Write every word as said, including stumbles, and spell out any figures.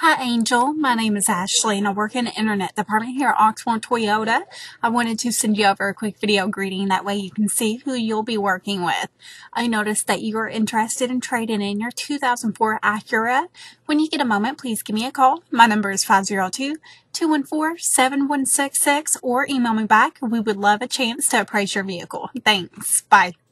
Hi Angel, my name is Ashley and I work in the internet department here at Oxmoor Toyota. I wanted to send you over a quick video greeting, that way you can see who you'll be working with. I noticed that you are interested in trading in your two thousand four Acura. When you get a moment, please give me a call. My number is five zero two, two one four, seven one six six or email me back. We would love a chance to appraise your vehicle. Thanks. Bye.